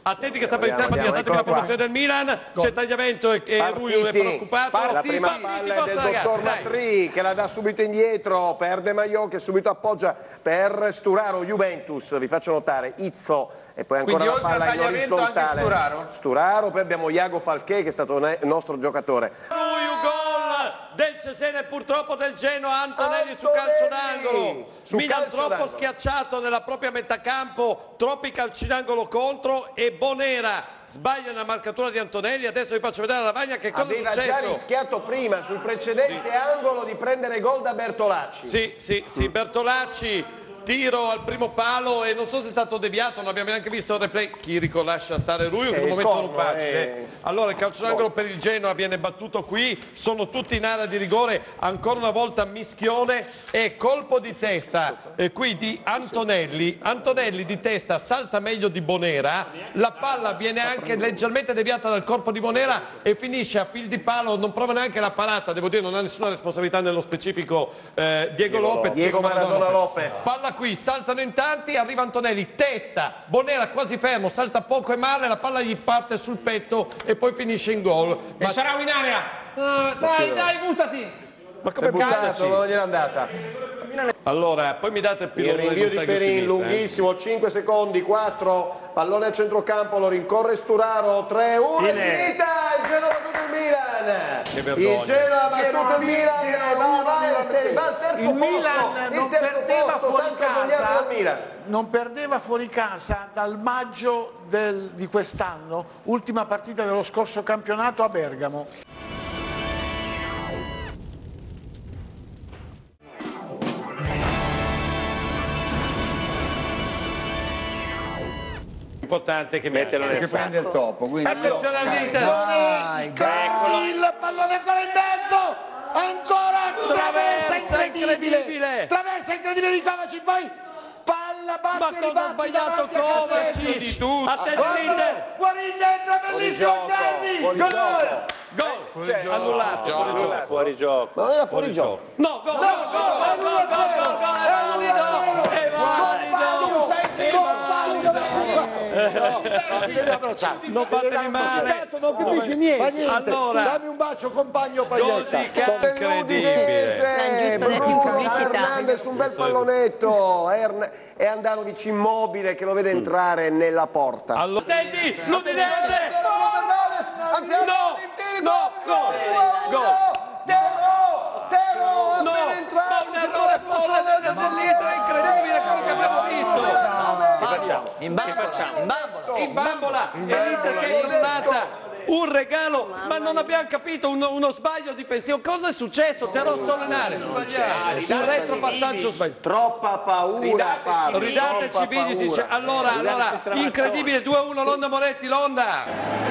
Attenti che sta per iniziare la partita, la formazione del Milan, c'è tagliamento e Ruiu è preoccupato. La prima palla è del dottor Matri che la dà subito indietro, perde Maiò che subito appoggia per Sturaro, Juventus, vi faccio notare, Izzo e poi ancora la palla in orizzontale. Sturaro, poi abbiamo Iago Falché che è stato il nostro giocatore. Ruiu, gol del Cesena e purtroppo del Genoa, Antonelli su calcio d'angolo. Milan troppo schiacciato nella propria metà campo, troppi calci d'angolo contro e Bonera sbaglia nella marcatura di Antonelli. Adesso vi faccio vedere alla lavagna che cosa è successo. Aveva già rischiato prima sul precedente angolo di prendere gol da Bertolacci. Sì, Bertolacci. Tiro al primo palo e non so se è stato deviato, non abbiamo neanche visto il replay. Chirico lascia stare Ruiu che è un momento non facile. Allora il calcio d'angolo per il Genoa viene battuto qui, sono tutti in area di rigore, ancora una volta mischione e colpo di testa qui di Antonelli. Antonelli di testa salta meglio di Bonera, la palla viene anche leggermente deviata dal corpo di Bonera e finisce a fil di palo, non prova neanche la parata, devo dire non ha nessuna responsabilità nello specifico Diego Lopez. Diego Maradona Lopez. Palla qui, saltano in tanti, arriva Antonelli, testa, Bonera quasi fermo, salta poco e male, la palla gli parte sul petto e poi finisce in gol. Ma sarà in area! Dai, buttati! Ma come buttato? Non gliel'è andata. Allora, poi mi date più il rinvio di Perin, lunghissimo, 5 secondi, 4, pallone a centrocampo, lo rincorre Sturaro, 3-1, è finita, il Genoa ha battuto il Milan, il Genoa ha battuto il Milan, va al terzo posto, il terzo posto, non perdeva fuori casa dal maggio di quest'anno, ultima partita dello scorso campionato a Bergamo. Importante che metterlo nel sacco. Prende il topo, quindi attenzione all'Inter, Il pallone ancora in mezzo, ancora traversa incredibile di Kovacic, poi palla ma cosa ha sbagliato Kovacic? Attenzione all'Inter, Guarin dentro, bellissimo Icardi, gol, annullato, fuori gioco, ma non era fuori gioco, no, gol, non fatevi male, non capisci niente. Allora, dammi un bacio compagno Paglietta. Incredibile. Bruno Fernandes, un bel pallonetto e Andanovic immobile che lo vede entrare nella porta. Allora, l'Udinese, Terro appena entrato, un errore folle dell'Inter, incredibile quello che abbiamo visto. In bambola, e l'Inter che è tornata. Un regalo, ma non abbiamo capito, uno sbaglio difensivo. Cosa è successo? Si è rosso Lenare. Un retropassaggio sbagliato. Troppa paura. Ridateci Vidi, dice. Allora, incredibile, 2-1 Londa Moretti, Londa.